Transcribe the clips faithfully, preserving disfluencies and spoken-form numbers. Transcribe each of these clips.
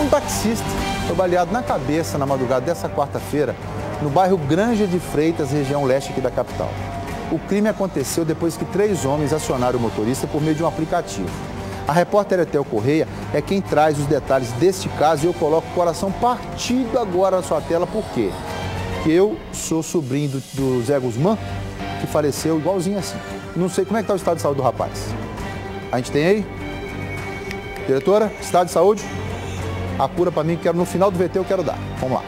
Um taxista foi baleado na cabeça na madrugada dessa quarta-feira, no bairro Granja de Freitas, região leste aqui da capital. O crime aconteceu depois que três homens acionaram o motorista por meio de um aplicativo. A repórter Etel Correia é quem traz os detalhes deste caso e eu coloco o coração partido agora na sua tela, por quê? Porque eu sou sobrinho do, do Zé Guzmán, que faleceu igualzinho assim. Não sei como é que está o estado de saúde do rapaz. A gente tem aí? Diretora, estado de saúde? Apura para mim, que quero, no final do V T eu quero dar. Vamos lá.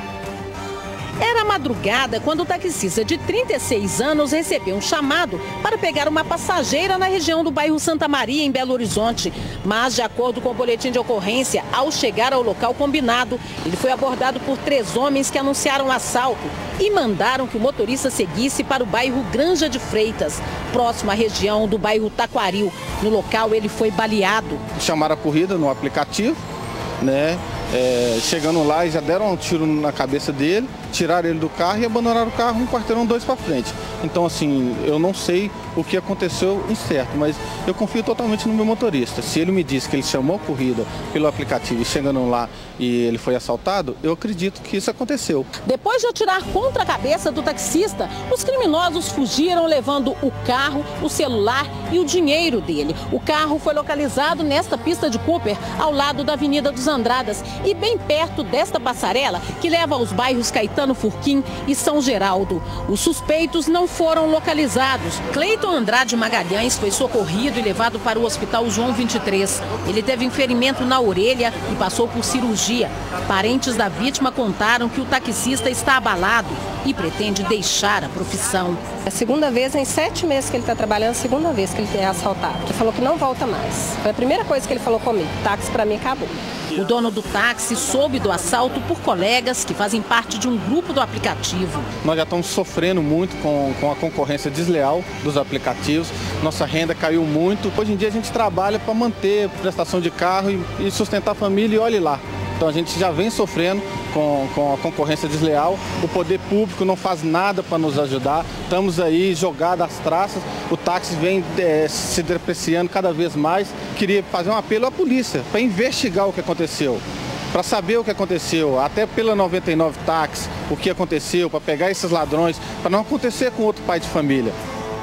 Era madrugada quando o taxista de trinta e seis anos recebeu um chamado para pegar uma passageira na região do bairro Santa Maria, em Belo Horizonte. Mas, de acordo com o boletim de ocorrência, ao chegar ao local combinado, ele foi abordado por três homens que anunciaram um assalto e mandaram que o motorista seguisse para o bairro Granja de Freitas, próximo à região do bairro Taquaril. No local, ele foi baleado. Chamaram a corrida no aplicativo, né? É, chegando lá, já deram um tiro na cabeça dele, tiraram ele do carro e abandonaram o carro um quarteirão, dois para frente. Então, assim, eu não sei o que aconteceu em certo, mas eu confio totalmente no meu motorista. Se ele me disse que ele chamou a corrida pelo aplicativo e chegando lá e ele foi assaltado, eu acredito que isso aconteceu. Depois de atirar contra a cabeça do taxista, os criminosos fugiram levando o carro, o celular e o dinheiro dele. O carro foi localizado nesta pista de Cooper, ao lado da Avenida dos Andradas e bem perto desta passarela que leva aos bairros Caetano Furquim e São Geraldo. Os suspeitos não foram localizados. Cleiton Andrade Magalhães foi socorrido e levado para o Hospital João vinte e três. Ele teve um ferimento na orelha e passou por cirurgia. Parentes da vítima contaram que o taxista está abalado e pretende deixar a profissão. É a segunda vez em sete meses que ele está trabalhando, a segunda vez que ele é assaltado. Ele falou que não volta mais. Foi a primeira coisa que ele falou comigo. Táxi para mim acabou. O dono do táxi soube do assalto por colegas que fazem parte de um grupo do aplicativo. Nós já estamos sofrendo muito com, com a concorrência desleal dos aplicativos. Nossa renda caiu muito. Hoje em dia a gente trabalha para manter prestação de carro e, e sustentar a família e olhe lá. Então a gente já vem sofrendo com, com a concorrência desleal, o poder público não faz nada para nos ajudar, estamos aí jogados às traças, o táxi vem é, se depreciando cada vez mais. Queria fazer um apelo à polícia para investigar o que aconteceu, para saber o que aconteceu, até pela noventa e nove táxi, o que aconteceu, para pegar esses ladrões, para não acontecer com outro pai de família.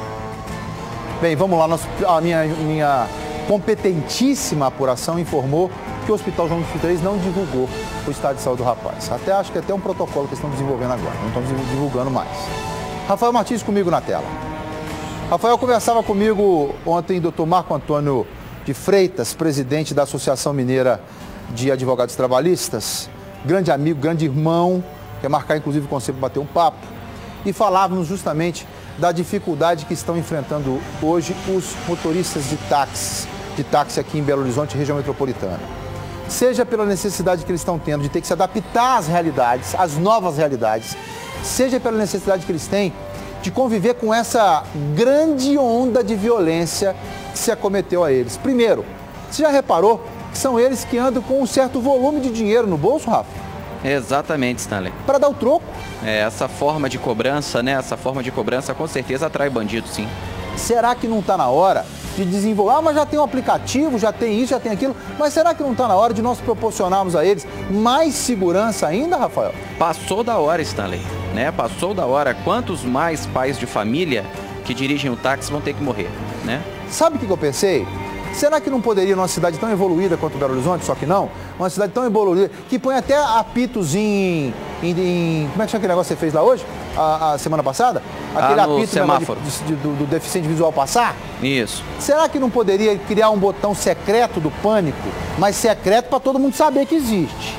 Bem, vamos lá, Nosso, a minha, minha competentíssima apuração informou que o Hospital João vinte e três não divulgou o estado de saúde do rapaz. Até acho que é até um protocolo que eles estão desenvolvendo agora, não estão divulgando mais. Rafael Martins comigo na tela. Rafael, conversava comigo ontem doutor Marco Antônio de Freitas, presidente da Associação Mineira de Advogados Trabalhistas, grande amigo, grande irmão, quer marcar inclusive com você para bater um papo, e falávamos justamente da dificuldade que estão enfrentando hoje os motoristas de táxi, de táxi aqui em Belo Horizonte, região metropolitana. Seja pela necessidade que eles estão tendo de ter que se adaptar às realidades, às novas realidades, seja pela necessidade que eles têm de conviver com essa grande onda de violência que se acometeu a eles. Primeiro, você já reparou que são eles que andam com um certo volume de dinheiro no bolso, Rafa? Exatamente, Stanley. Para dar o troco. É, essa forma de cobrança, né? Essa forma de cobrança com certeza atrai bandido, sim. Será que não está na hora de desenvolver? Ah, mas já tem um aplicativo, já tem isso, já tem aquilo. Mas será que não está na hora de nós proporcionarmos a eles mais segurança ainda, Rafael? Passou da hora, Stanley, né? Passou da hora. Quantos mais pais de família que dirigem o táxi vão ter que morrer, né? Sabe o que eu pensei? Será que não poderia, numa cidade tão evoluída quanto Belo Horizonte, só que não, uma cidade tão evoluída, que põe até apitos em, em, em... Como é que chama aquele negócio que você fez lá hoje? A, a semana passada? Aquele ah, no apito semáforo. De, de, do, do deficiente visual passar? Isso. Será que não poderia criar um botão secreto do pânico, mas secreto para todo mundo saber que existe?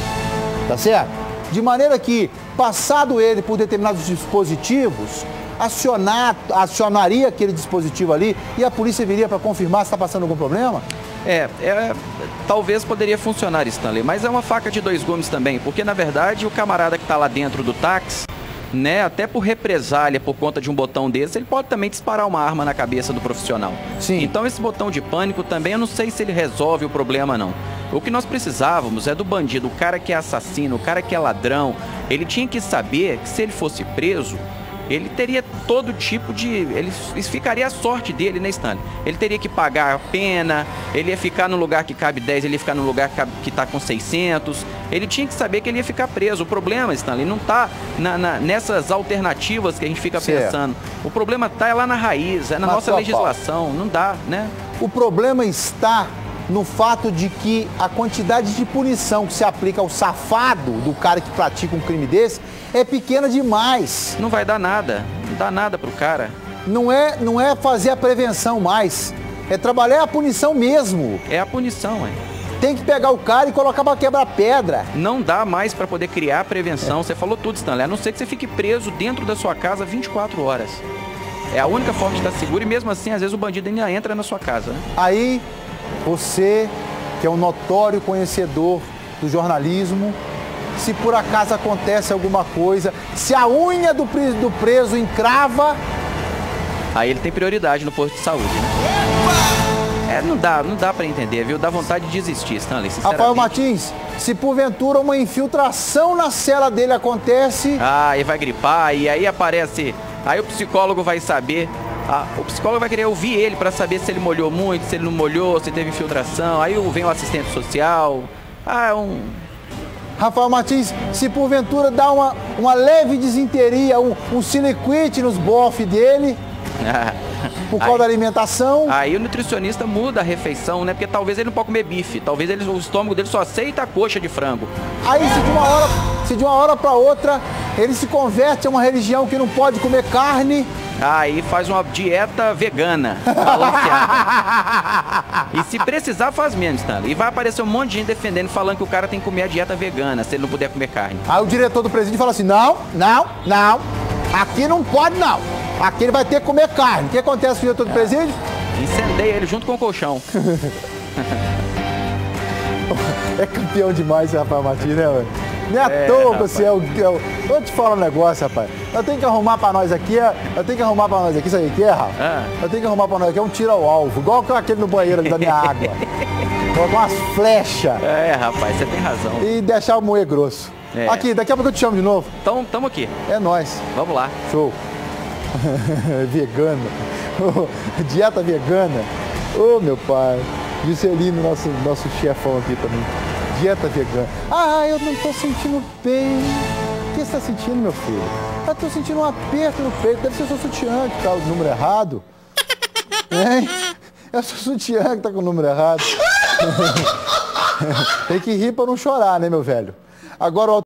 Tá certo? De maneira que, passado ele por determinados dispositivos, acionar, acionaria aquele dispositivo ali e a polícia viria para confirmar se está passando algum problema? É, é, talvez poderia funcionar, Stanley, mas é uma faca de dois gumes também, porque na verdade o camarada que está lá dentro do táxi, né, até por represália por conta de um botão desse, ele pode também disparar uma arma na cabeça do profissional. Sim. Então esse botão de pânico também, eu não sei se ele resolve o problema não. O que nós precisávamos é do bandido, o cara que é assassino, o cara que é ladrão, ele tinha que saber que se ele fosse preso, ele teria todo tipo de... Ele, isso ficaria a sorte dele, né, Stanley? Ele teria que pagar a pena, ele ia ficar no lugar que cabe dez, ele ia ficar no lugar que, cabe, que tá com seiscentos. Ele tinha que saber que ele ia ficar preso. O problema, Stanley, não tá na, na, nessas alternativas que a gente fica certo. pensando. O problema tá é lá na raiz, é na Mas nossa legislação. Não dá, né? O problema está no fato de que a quantidade de punição que se aplica ao safado do cara que pratica um crime desse é pequena demais. Não vai dar nada, não dá nada pro cara. Não é, não é fazer a prevenção mais, é trabalhar a punição mesmo. É a punição, é. Tem que pegar o cara e colocar pra quebrar pedra. Não dá mais para poder criar a prevenção. É. Você falou tudo, Stanley, a não ser que você fique preso dentro da sua casa vinte e quatro horas. É a única forma de estar seguro e mesmo assim, às vezes o bandido ainda entra na sua casa, né? Aí... Você, que é um notório conhecedor do jornalismo, se por acaso acontece alguma coisa, se a unha do preso, do preso encrava... Aí ele tem prioridade no posto de saúde, né? É, não dá, não dá pra entender, viu? Dá vontade de desistir, Stanley, sinceramente. Rafael Martins, se porventura uma infiltração na cela dele acontece... Ah, e vai gripar, e aí aparece... Aí o psicólogo vai saber... Ah, o psicólogo vai querer ouvir ele para saber se ele molhou muito, se ele não molhou, se teve infiltração. Aí vem o assistente social. Ah, é um... Rafael Martins, se porventura dá uma, uma leve desinteria, um, um siliquite nos bofes dele, por causa aí, da alimentação... Aí o nutricionista muda a refeição, né? Porque talvez ele não pode comer bife. Talvez ele, o estômago dele só aceita a coxa de frango. Aí se de uma hora, se de uma hora para outra ele se converte a uma religião que não pode comer carne... Aí faz uma dieta vegana, balanceada. E se precisar, faz menos, Stanley. E vai aparecer um monte de gente defendendo, falando que o cara tem que comer a dieta vegana, se ele não puder comer carne. Aí o diretor do presídio fala assim, não, não, não, aqui não pode não. Aqui ele vai ter que comer carne. O que acontece com o diretor do presídio? Incendeia ele junto com o colchão. É campeão demais esse Rafael Martins, né, velho? Não é à É, toa que rapaz. você é o... é o- Vou te falar um negócio, rapaz. Eu tenho que arrumar pra nós aqui, é- eu tenho que arrumar pra nós aqui, isso aí que é, Rafa? Ah. Eu tenho que arrumar pra nós aqui, é um tiro ao alvo, igual aquele no banheiro ali da minha água. Colocar umas flechas É, rapaz, você tem razão. e deixar o moer grosso. É. Aqui, daqui a pouco eu te chamo de novo. Então, tamo aqui. É nóis. Vamos lá. Show. Vegana. Dieta vegana. Ô, meu pai. Juscelino, nosso, nosso chefão aqui também. Dieta vegana. Ah, eu não tô sentindo bem. O que você tá sentindo, meu filho? Eu tô sentindo um aperto no peito. Deve ser o seu sutiã que tá o número errado. Hein? É o seu sutiã que tá com o número errado. Tem que rir pra não chorar, né, meu velho? Agora o